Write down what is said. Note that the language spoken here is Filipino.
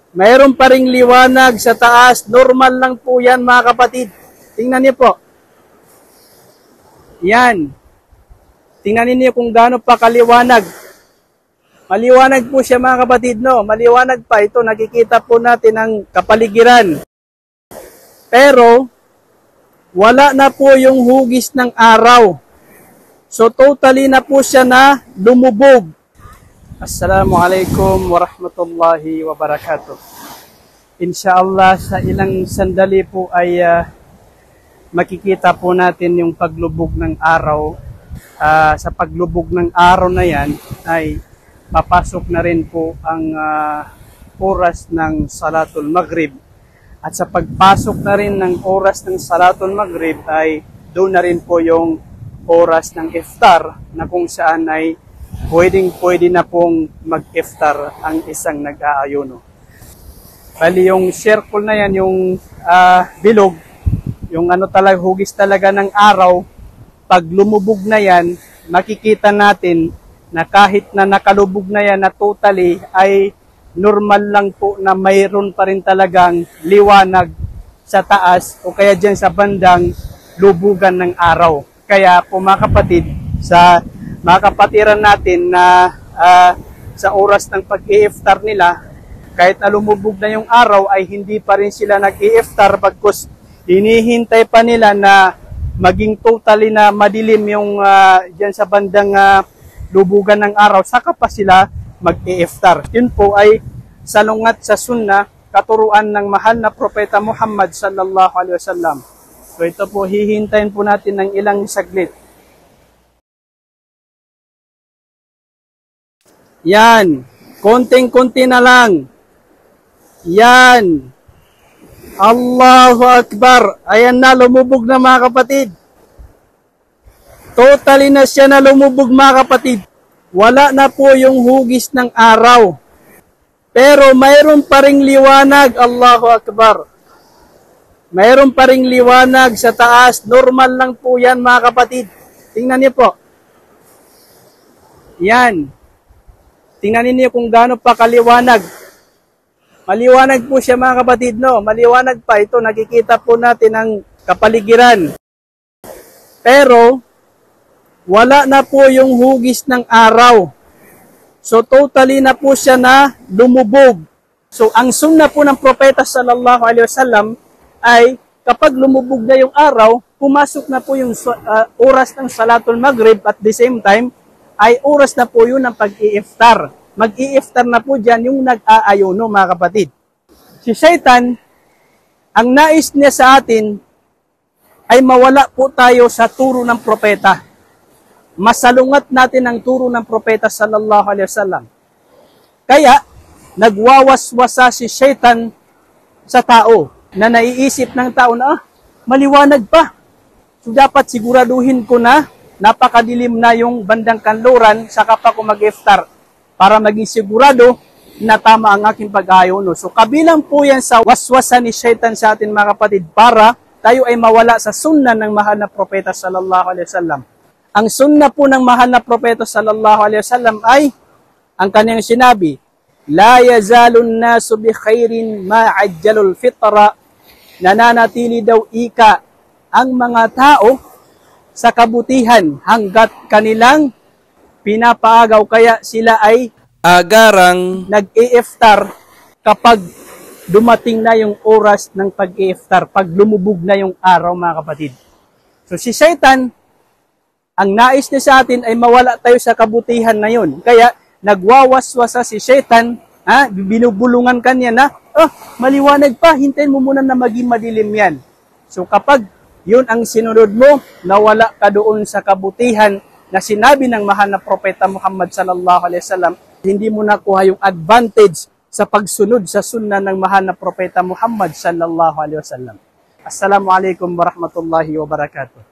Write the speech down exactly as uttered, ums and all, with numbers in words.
mayroon pa ring liwanag sa taas. Normal lang po yan mga kapatid. Tingnan niyo po. Yan. Tingnan niyo kung gaano pa kaliwanag. Maliwanag po siya mga kapatid, no? Maliwanag pa ito. Nakikita po natin ang kapaligiran. Pero, wala na po yung hugis ng araw. So, totally na po siya na lumubog. Assalamualaikum warahmatullahi wabarakatuh. Insyaallah, sa ilang sandali po ay uh, makikita po natin yung paglubog ng araw. Uh, sa paglubog ng araw na yan ay papasok na rin po ang uh, oras ng Salatul Maghrib. At sa pagpasok na rin ng oras ng Salatul Maghrib ay doon na rin po yung oras ng iftar na kung saan ay pwedeng pwede na pong mag-iftar ang isang nag-aayuno. Bali yung circle na yan, yung uh, bilog, yung ano talaga, hugis talaga ng araw, pag lumubog na yan, makikita natin na kahit na nakalubog na yan na totally ay normal lang po na mayroon pa rin talagang liwanag sa taas o kaya dyan sa bandang lubugan ng araw. Kaya po mga kapatid, sa mga kapatiran natin na uh, sa oras ng pag-i-iftar nila, kahit na lumubog na yung araw ay hindi pa rin sila nag-i-iftar bagkus hinihintay pa nila na maging totally na madilim yung uh, dyan sa bandang uh, lubugan ng araw, saka pa sila mag-i-iftar. Yun po ay salungat sa sunnah, katuruan ng mahal na propeta Muhammad sallallahu alaihi wasallam. So ito po, hihintayin po natin ng ilang saglit. Yan, konting-konti na lang. Yan. Allahu Akbar. Ayan na, lumubog na mga kapatid. Totally na siya na lumubog mga kapatid. Wala na po yung hugis ng araw. Pero mayroon pa ring liwanag. Allahu Akbar. Mayroon pa ring liwanag sa taas. Normal lang po yan mga kapatid. Tingnan niyo po. Yan. Tingnan niyo kung gaano pa kaliwanag. Maliwanag po siya mga kapatid, no? Maliwanag pa ito. Nakikita po natin ang kapaligiran. Pero, wala na po yung hugis ng araw. So, totally na po siya na lumubog. So, ang sunnah po ng propeta sallallahu alaihi wasallam ay kapag lumubog na yung araw, pumasok na po yung uh, oras ng Salatul Maghrib at the same time, ay oras na po yun ng pag-i-iftar. Mag-i-iftar na po dyan yung nag-aayuno mga kapatid. Si Shaitan, ang nais niya sa atin ay mawala po tayo sa turo ng propeta. Masalungat natin ang turo ng propeta sallallahu alaihi wasallam. Kaya, nagwawaswasa si Shaitan sa tao na naiisip ng tao na, ah, maliwanag pa. So, dapat siguraduhin ko na napakadilim na yung bandang kanluran saka pa ko mag-iftar para maging sigurado na tama ang aking pag-aayuno. So kabilang po yan sa waswasan ni Shaitan sa atin mga kapatid para tayo ay mawala sa sunnah ng mahal na propeta sallallahu alaihi wasallam. Ang sunnah po ng mahal na propeta sallallahu alaihi wasallam ay ang kanyang sinabi, la yazalun nasu bi khairin ma ajjalul fitra, nananatili daw ika ang mga tao sa kabutihan hanggat kanilang pinapaagaw, kaya sila ay agarang nag-i-iftar kapag dumating na yung oras ng pag-i-iftar, pag lumubog na yung araw mga kapatid. So si Shaitan, ang nais niya sa atin ay mawala tayo sa kabutihan na yun. Kaya nagwawaswasa si Shaitan, ha? Binubulungan kanya na, oh, maliwanag pa, hintayin mo muna na maging madilim yan. So kapag yun ang sinunod mo, nawala ka doon sa kabutihan na sinabi ng mahal na propeta Muhammad sallallahu alaihi wasallam, hindi mo nakuha yung advantage sa pagsunod sa sunnah ng mahal na propeta Muhammad sallallahu alaihi wasallam. Assalamualaikum warahmatullahi wabarakatuh.